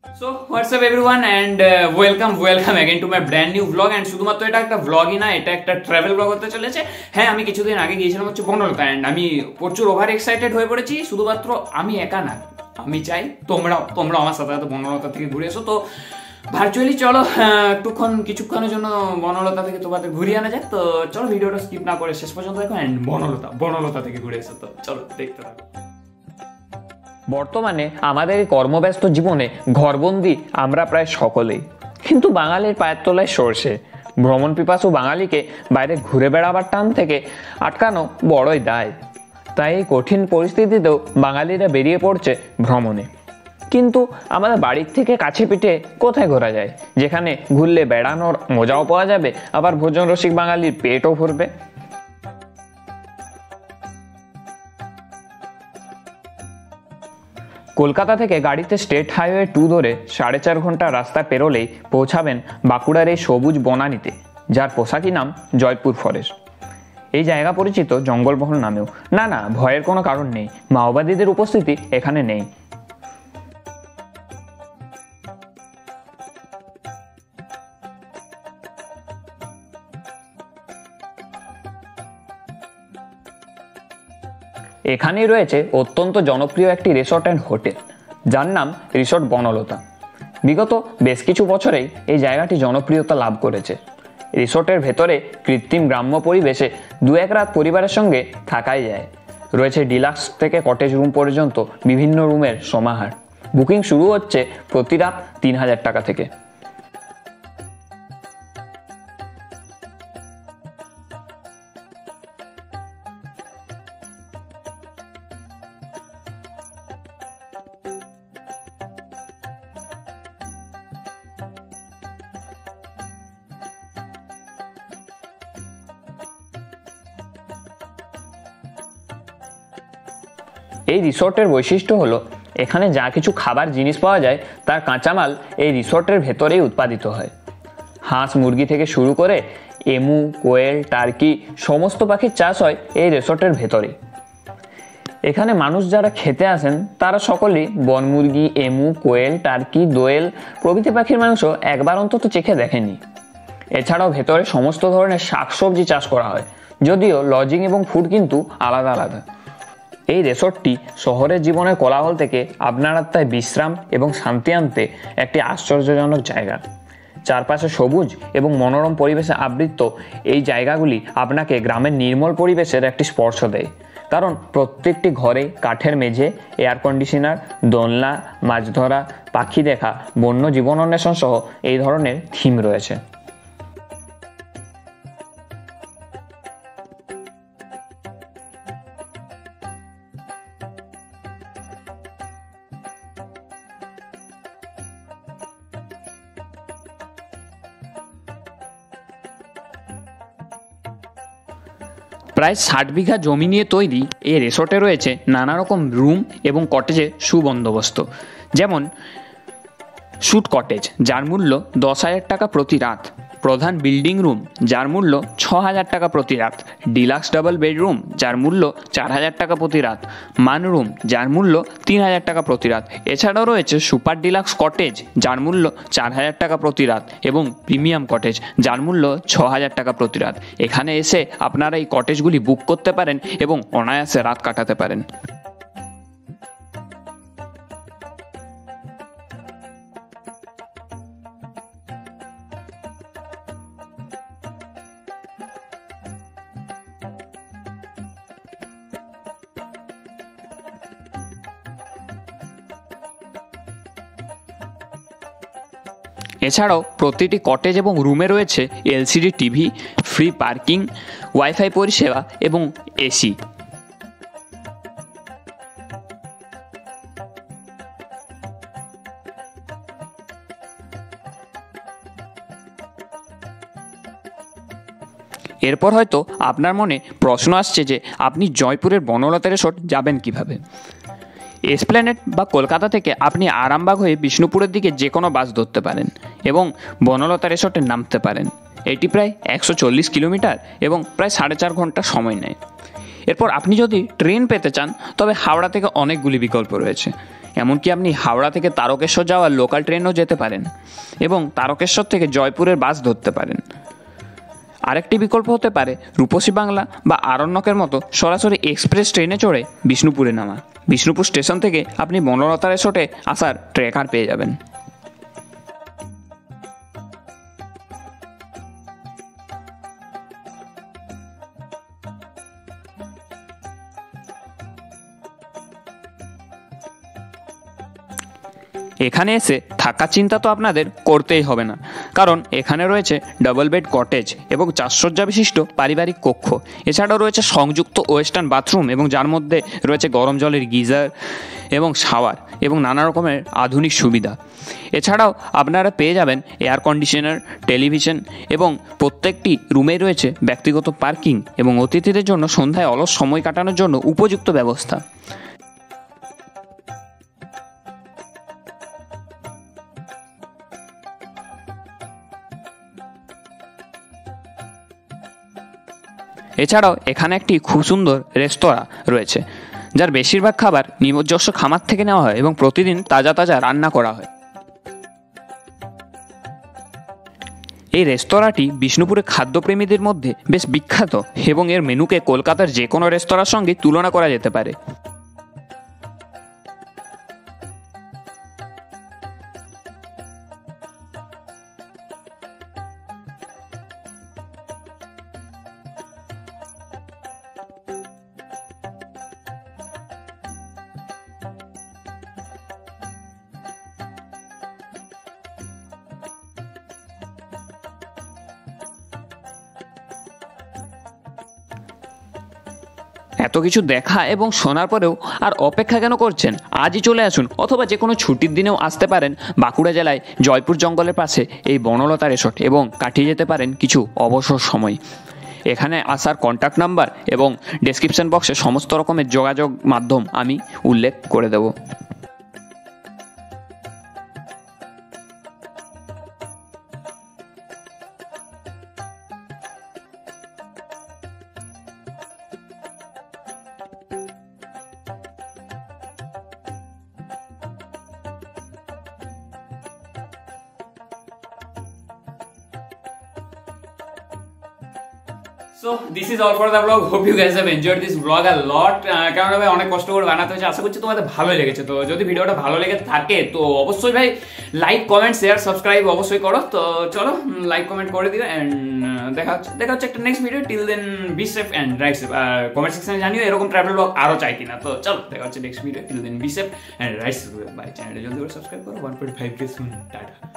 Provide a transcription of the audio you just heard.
So what's up everyone and welcome again to my brand new vlog and শুধুমাত্র এটা একটা vlogই না, এটা একটা ট্রাভেল vlog হতে চলেছে। হ্যাঁ, আমি কিছুদিন আগে গিয়েছিলাম হচ্ছে বনলতা and আমি প্রচুর ওভার এক্সাইটেড হয়ে পড়েছি। শুধুমাত্র আমি একা না, আমি চাই তোমরা আমার সাথে সাথে বনলতা থেকে ঘুরে এসো। তো ভার্চুয়ালি চলো কিছুক্ষণের জন্য বনলতা থেকে তোমাদের ঘুরিয়ে আনা যাক। তো চলো ভিডিওটা স্কিপ না করে শেষ পর্যন্ত দেখো and বনলতা থেকে ঘুরে এসো। তো চলো দেখতে থাকো। বর্তমানে আমাদের এই কর্মব্যস্ত জীবনে ঘরবন্দি আমরা প্রায় সকলেই, কিন্তু বাঙালির পায়ের তলায় সরষে। ভ্রমণ পিপাসু বাঙালিকে বাইরে ঘুরে বেড়াবার টান থেকে আটকানো বড়ই দায়। তাই এই কঠিন পরিস্থিতিতেও বাঙালিরা বেরিয়ে পড়ছে ভ্রমণে। কিন্তু আমাদের বাড়ির থেকে কাছে পিঠে কোথায় ঘোরা যায়, যেখানে ঘুরলে বেড়ানোর মজাও পাওয়া যাবে, আবার ভোজন রসিক বাঙালির পেটও ভরবে? কলকাতা থেকে গাড়িতে স্টেট হাইওয়ে 2 ধরে 4.5 ঘন্টা রাস্তা পেরোলেই পৌঁছাবেন বাঁকুড়ার এই সবুজ বনানীতে, যার পোশাকি নাম জয়পুর ফরেস্ট। এই জায়গা পরিচিত জঙ্গলমহল নামেও। না, ভয়ের কোনো কারণ নেই, মাওবাদীদের উপস্থিতি এখানে নেই। এখানেই রয়েছে অত্যন্ত জনপ্রিয় একটি রিসর্ট অ্যান্ড হোটেল, যার নাম রিসর্ট বনলতা। বিগত বেশ কিছু বছরেই এই জায়গাটি জনপ্রিয়তা লাভ করেছে। রিসর্টের ভেতরে কৃত্রিম গ্রাম্য পরিবেশে 2-1 রাত পরিবারের সঙ্গে থাকাই যায়। রয়েছে ডিলাক্স থেকে কটেজ রুম পর্যন্ত বিভিন্ন রুমের সমাহার। বুকিং শুরু হচ্ছে প্রতি রাত 3000 টাকা থেকে। এই রিসর্টের বৈশিষ্ট্য হলো এখানে যা কিছু খাবার জিনিস পাওয়া যায় তার কাঁচামাল এই রিসর্টের ভেতরেই উৎপাদিত হয়। হাঁস মুরগি থেকে শুরু করে এমু, কোয়েল, টার্কি সমস্ত পাখির চাষ হয় এই রিসর্টের ভেতরেই। এখানে মানুষ যারা খেতে আসেন তারা সকলেই বনমুরগি, এমু, কোয়েল, টার্কি, দোয়েল প্রভৃতি পাখির মাংস একবার অন্তত চেখে দেখেনি। এছাড়াও ভেতরে সমস্ত ধরনের শাকসবজি চাষ করা হয়, যদিও লজিং এবং ফুড কিন্তু আলাদা আলাদা। এই রিসর্টটি শহরের জীবনের কোলাহল থেকে আপনার আত্মায় বিশ্রাম এবং শান্তি আনতে একটি আশ্চর্যজনক জায়গা। চারপাশে সবুজ এবং মনোরম পরিবেশে আবৃত এই জায়গাগুলি আপনাকে গ্রামের নির্মল পরিবেশের একটি স্পর্শ দেয়, কারণ প্রত্যেকটি ঘরে কাঠের মেঝে, এয়ার কন্ডিশনার, দোলনা, মাছ ধরা, পাখি দেখা, বন্য জীবন অন্বেষণ সহ এই ধরনের থিম রয়েছে। প্রায় 60 বিঘা জমি নিয়ে তৈরি এই রিসর্টে রয়েছে নানা রকম রুম এবং কটেজের সুবন্দোবস্ত। যেমন স্যুট কটেজ, যার মূল্য 10,000 টাকা প্রতি রাত। প্রধান বিল্ডিং রুম, যার মূল্য 6,000 টাকা প্রতি রাত। ডিলাক্স ডাবল বেডরুম, যার মূল্য 4,000 টাকা প্রতি রাত। মান রুম, যার মূল্য 3,000 টাকা প্রতি রাত। এছাড়াও রয়েছে সুপার ডিলাক্স কটেজ, যার মূল্য 4,000 টাকা প্রতি রাত, এবং প্রিমিয়াম কটেজ, যার মূল্য 6,000 টাকা প্রতি রাত। এখানে এসে আপনারা এই কটেজগুলি বুক করতে পারেন এবং অনায়াসে রাত কাটাতে পারেন। এছাড়াও প্রতিটি কটেজ এবং রুমে রয়েছে LCD TV, free parking, wifi পরিষেবা এবং এসি। এরপর হয়তো আপনার মনে প্রশ্ন আসছে যে আপনি জয়পুরের বনলতা রিসর্ট যাবেন কিভাবে। এসপ্ল্যানেড বা কলকাতা থেকে আপনি আরামবাগ হয়ে বিষ্ণুপুরের দিকে যে কোনো বাস ধরতে পারেন এবং বনলতা রিসর্টে নামতে পারেন। এটি প্রায় 140 কিলোমিটার এবং প্রায় 4.5 ঘন্টা সময় নেয়। এরপর আপনি যদি ট্রেন পেতে চান তবে হাওড়া থেকে অনেকগুলি বিকল্প রয়েছে। এমনকি আপনি হাওড়া থেকে তারকেশ্বর যাওয়ার লোকাল ট্রেনও যেতে পারেন এবং তারকেশ্বর থেকে জয়পুরের বাস ধরতে পারেন। আরেকটি বিকল্প হতে পারে রূপসী বাংলা বা আরণ্যকের মতো সরাসরি এক্সপ্রেস ট্রেনে চড়ে বিষ্ণুপুরে নামা। বিষ্ণুপুর স্টেশন থেকে আপনি বনলতা রিসোর্টে আসার ট্রেকার পেয়ে যাবেন। এখানে এসে থাকার চিন্তা তো আপনাদের করতেই হবে না, কারণ এখানে রয়েছে ডাবল বেড কটেজ এবং 4 শয্যা বিশিষ্ট পারিবারিক কক্ষ। এছাড়াও রয়েছে সংযুক্ত ওয়েস্টার্ন বাথরুম এবং যার মধ্যে রয়েছে গরম জলের গিজার এবং শাওয়ার এবং নানা রকমের আধুনিক সুবিধা। এছাড়াও আপনারা পেয়ে যাবেন এয়ার কন্ডিশনার, টেলিভিশন এবং প্রত্যেকটি রুমে রয়েছে ব্যক্তিগত পার্কিং এবং অতিথিদের জন্য সন্ধ্যায় অলস সময় কাটানোর জন্য উপযুক্ত ব্যবস্থা। এছাড়াও এখানে একটি খুব সুন্দর রেস্তোরাঁ রয়েছে, যার বেশিরভাগ খাবার নিজস্ব খামার থেকে নেওয়া হয় এবং প্রতিদিন তাজা তাজা রান্না করা হয়। এই রেস্তোরাঁটি বিষ্ণুপুরের খাদ্যপ্রেমীদের মধ্যে বেশ বিখ্যাত এবং এর মেনুকে কলকাতার যে কোনো রেস্তোরাঁর সঙ্গে তুলনা করা যেতে পারে। এত কিছু দেখা এবং শোনার পরেও আর অপেক্ষা কেন করছেন? আজই চলে আসুন, অথবা যে কোনো ছুটির দিনেও আসতে পারেন বাঁকুড়া জেলায় জয়পুর জঙ্গলের পাশে এই বনলতা রিসোর্ট এবং কাটিয়ে যেতে পারেন কিছু অবসর সময়। এখানে আসার কন্ট্যাক্ট নাম্বার এবং ডেসক্রিপশন বক্সে সমস্ত রকমের যোগাযোগ মাধ্যম আমি উল্লেখ করে দেব। So this is all for the vlog. Hope you guys have enjoyed this vlog a lot. কারণ ভাই অনেক কষ্ট করে বানাতে হয়েছে, আশা করছি তোমাদের ভালো লেগেছে। তো যদি ভিডিওটা ভালো লেগে থাকে তো অবশ্যই ভাই লাইক, কমেন্ট, শেয়ার, সাবস্ক্রাইব অবশ্যই করো। তো চলো লাইক কমেন্ট করে দিও এন্ড দেখা হচ্ছে একটা next video. Till then be safe and right safe. Comment সেকশনে জানিও এরকম ট্রাভেল ব্লগ আরো চাই কিনা। তো চলো দেখা হচ্ছে next video. Till then be safe and right safe. Bye. চ্যানেলটা জলদি করে সাবস্ক্রাইব করো। 1.5K সুন। টাটা।